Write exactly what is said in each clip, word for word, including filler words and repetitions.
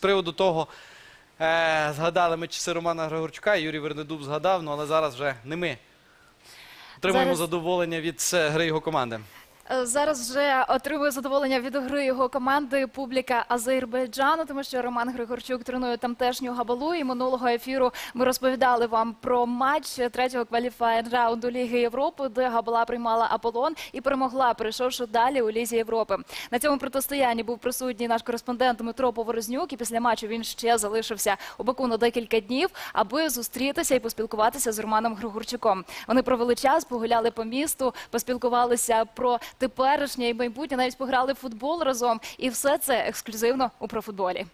приводу того, е, згадали ми часи Романа Григорчука, Юрій Вернедуб згадав, ну, але зараз вже не ми отримуємо Зараз... задоволення від гри його команди. Зараз вже отримує задоволення від гри його команди публіка Азербайджану, тому що Роман Григорчук тренує тамтешню Габалу. І минулого ефіру ми розповідали вам про матч третього кваліфаєр раунду Ліги Європи, де Габала приймала Аполлон і перемогла, перейшовши далі у Лізі Європи. На цьому протистоянні був присутній наш кореспондент Дмитро Поворознюк, і після матчу він ще залишився у Баку на декілька днів, аби зустрітися і поспілкуватися з Романом Григорчуком. Вони провели час, погуляли по місту, поспілкувалися про теперішнє і майбутнє, навіть пограли в футбол разом. І все це ексклюзивно у «Профутболі».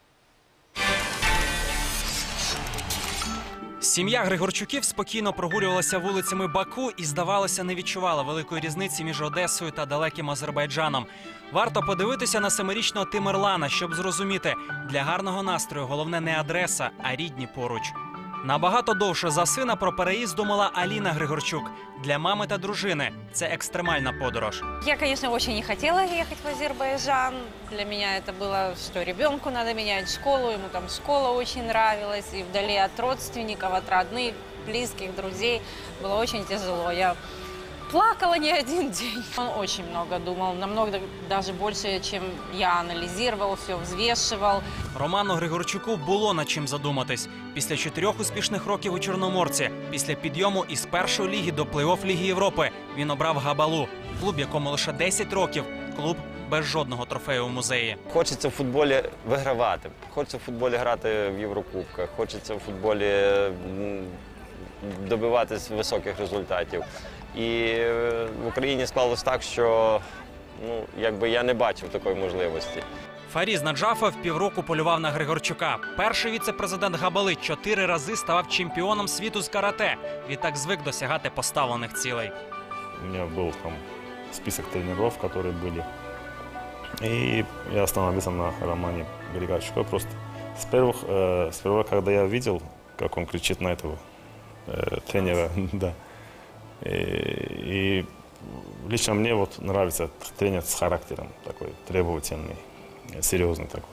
Сім'я Григорчуків спокійно прогулювалася вулицями Баку і, здавалося, не відчувала великої різниці між Одесою та далеким Азербайджаном. Варто подивитися на семирічного Тимирлана, щоб зрозуміти, для гарного настрою головне не адреса, а рідні поруч. Набагато довше за сина про переїзд думала Аліна Григорчук. Для мами та дружини це екстремальна подорож. Я, конечно, очень не хотела ехать в Азербайджан. Для меня это было, что ребенку надо менять школу, ему там школа очень нравилась, и вдали от родственников, от родных, близких, друзей было очень тяжело. Я плакала не один день. Он очень много думал, намного даже больше, чем я анализировал, все взвешивал. Роману Григорчуку було над чим задуматись. Після чотирьох успішних років у Чорноморці, після підйому із першої ліги до плей-офф Ліги Європи, він обрав Габалу. Клуб, якому лише десять років. Клуб без жодного трофею у музеї. Хочеться в футболі вигравати. Хочеться в футболі грати в Єврокубках. Хочеться в футболі добиватись високих результатів. І в Україні склалось так, що ну, якби я не бачив такої можливості. Фаріз Наджафов півроку полював на Григорчука. Перший віце-президент Габали чотири рази ставав чемпіоном світу з карате. Відтак звик досягати поставлених цілей. У мене був там список тренерів, які були. І я остановився на Романе Григорчуку. Просто з перших, з першого, коли я бачив, як він кричить на цього тренера, да. И, и лично мне вот нравится тренер с характером такой, требовательный, серьезный такой.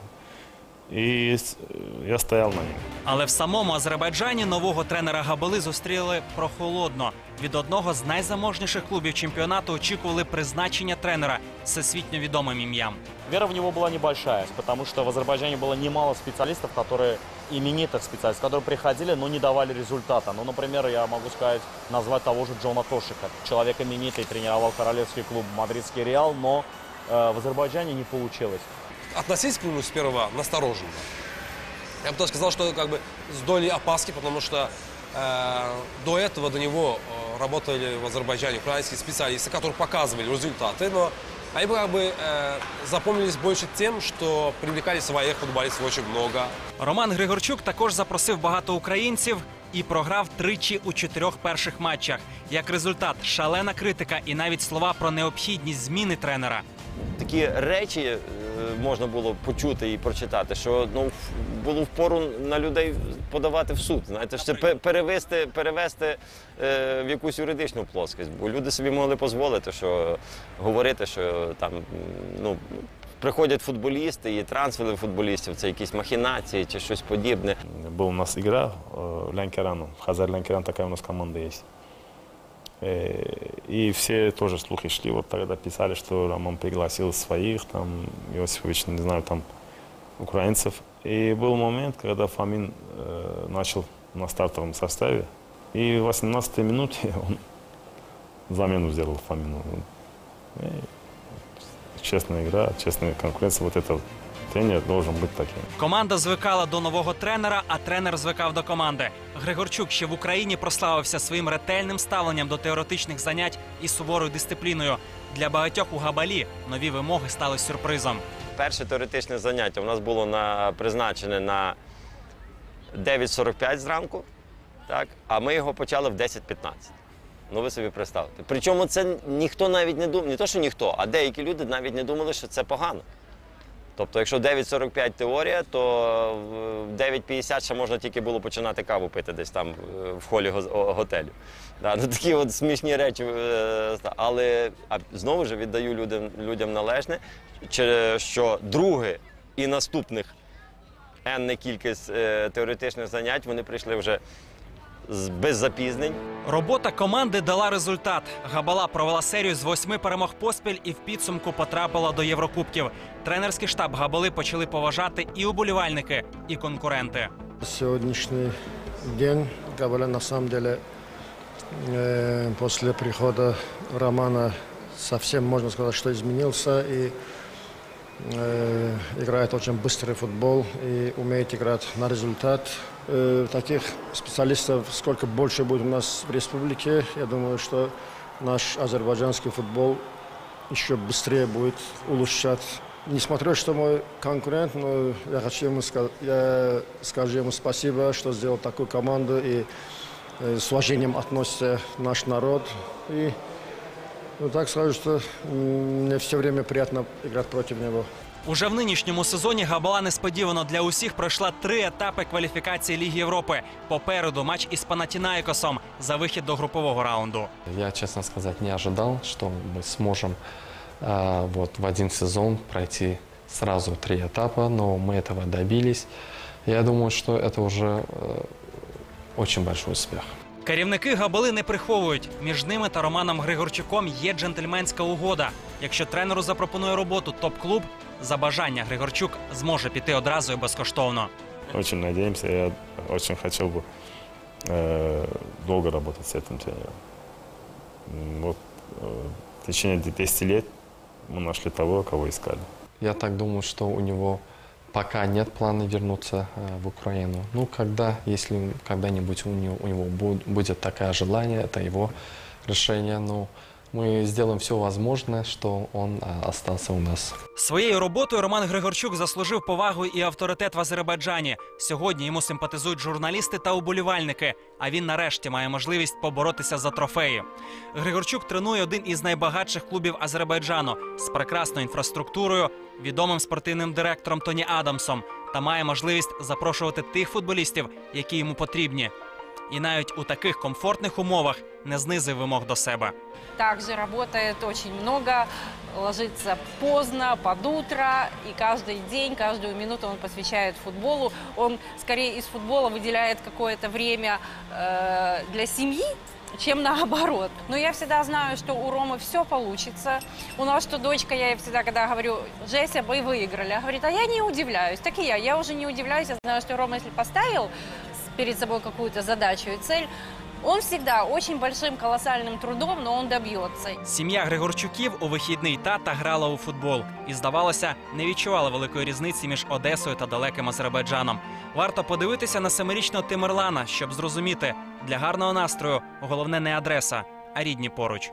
І я стояв на ньому. Але в самому Азербайджані нового тренера Габали зустріли прохолодно. Від одного з найзаможніших клубів чемпіонату очікували призначення тренера з всесвітньо відомим ім'ям. Вера в него была небольшая, потому что в Азербайджане было немало специалистов, которые, именитых специалистов, которые приходили, но не давали результата. Ну, например, я могу сказать, назвать того же Джона Тошика. Человек именитый, тренировал королевский клуб «Мадридский Реал», но э, в Азербайджане не получилось. Относиться к нему сперва настороженно. Я бы тоже сказал, что как бы с долей опаски, потому что э, до этого, до него э, работали в Азербайджане украинские специалисты, которые показывали результаты, но они как бы э, запомнились больше тем, что привлекали своих футболистов очень много. Роман Григорчук також запросив багато українців і програв тричі у чотирьох перших матчах. Як результат – шалена критика і навіть слова про необхідність зміни тренера. Такі речі можна було почути і прочитати, що ну, було впору на людей подавати в суд. Знаєте, що це перевести, перевести е, в якусь юридичну плоскость. Бо люди собі могли дозволити, що говорити, що там ну, приходять футболісти і трансфери футболістів, це якісь махінації чи щось подібне. Була у нас гра в Лянкерану, в Хазар Лянкеран, така у нас команда є. И все тоже слухи шли, вот тогда писали, что Роман пригласил своих, там, Иосифович, не знаю, там, украинцев. И был момент, когда Фомин э, начал на стартовом составе, и в восемнадцатой минуте он замену сделал Фомину. И честная игра, честная конкуренция, вот это тренер должен бути таким. Команда звикала до нового тренера, а тренер звикав до команди. Григорчук ще в Україні прославився своїм ретельним ставленням до теоретичних занять і суворою дисципліною. Для багатьох у Габалі нові вимоги стали сюрпризом. Перше теоретичне заняття у нас було на, призначене на дев'ять сорок п'ять зранку, так? А ми його почали в десять п'ятнадцять. Ну ви собі представте. Причому це ніхто навіть не думав, не то, що ніхто, а деякі люди навіть не думали, що це погано. Тобто, якщо дев'ять сорок п'ять теорія, то в дев'ять п'ятдесят ще можна тільки було починати каву пити десь там в холі готелю. Да, ну, такі от смішні речі. Але а знову ж віддаю людям, людям належне, що друге і наступних енна кількість е, теоретичних занять, вони прийшли вже з- без запізнень. Робота команди дала результат. Габала провела серію з восьми перемог поспіль і в підсумку потрапила до Єврокубків. Тренерський штаб Габали почали поважати і уболівальники, і конкуренти. Сегодняшний день Габала на самом деле э, после прихода Романа совсем, можно сказать, что изменился и э, играет очень быстрый футбол и умеет играть на результат. Э, таких специалистов сколько больше будет у нас в республике, я думаю, что наш азербайджанский футбол еще быстрее будет улучшать. Несмотря, что мой конкурент, но я хочу ему сказать, я скажу ему спасибо, что сделал такую команду и э, с уважением относится наш народ. И ну, так скажу, что м, мне все время приятно играть против него. Уже в нинішньому сезоні Габала несподівано для усіх пройшла три етапи кваліфікації Ліги Європи. Попереду матч із Панатінаїкосом за вихід до групового раунду. Я, честно сказать, не ожидал, что мы сможем а, вот, в один сезон пройти сразу три этапа, но мы этого добились. Я думаю, что это уже э, очень большой успех. Керівники Габали не приховують. Між ними та Романом Григорчуком є джентльменська угода. Якщо тренеру запропонує роботу топ-клуб, за бажання Григорчук зможе піти одразу і безкоштовно. Очень надеемся, я очень хотел бы э, долго работать с этим тренером. М, Вот э, в течение десяти лет мы нашли того, кого искали. Я так думаю, что у него пока нет плана вернуться э, в Украину. Ну, когда, если когда-нибудь у него, у него буд- будет такое желание, это его решение. Но мы сделаем все возможное, что он э, остался у нас. Своєю роботою Роман Григорчук заслужив повагу і авторитет в Азербайджані. Сьогодні йому симпатизують журналісти та уболівальники, а він нарешті має можливість поборотися за трофеї. Григорчук тренує один із найбагатших клубів Азербайджану з прекрасною інфраструктурою, відомим спортивним директором Тоні Адамсом та має можливість запрошувати тих футболістів, які йому потрібні. І навіть у таких комфортних умовах не знизив вимог до себе. Также работает очень много, ложится поздно, под утро, и каждый день, каждую минуту он посвящает футболу. Он скорее из футбола выделяет какое-то время э, для семьи, чем наоборот. Но я всегда знаю, что у Ромы все получится. У нас что дочка, я ей всегда, когда говорю, Жеся, вы выиграли, она говорит, а я не удивляюсь. Так и я, я уже не удивляюсь, я знаю, что Рома, если поставил перед собой какую-то задачу и цель, он всегда очень большим, колоссальным трудом, но он добьется. Сім'я Григорчуків у вихідний тата грала у футбол. І, здавалося, не відчувала великої різниці між Одесою та далеким Азербайджаном. Варто подивитися на семирічного Тимирлана, щоб зрозуміти, для гарного настрою головне не адреса, а рідні поруч.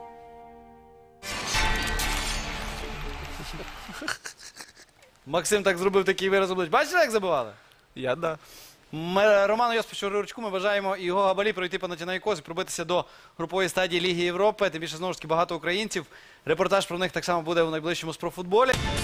Максим так зробив такий вираз обличчя. Бачите, як забивали? Я да. Ми, Роману Йосиповичу Григорчуку ми бажаємо і його Габалі пройти Панатінаїкос і пробитися до групової стадії Ліги Європи. Тим більше, знову ж таки, багато українців. Репортаж про них так само буде у найближчому «Спрофутболі».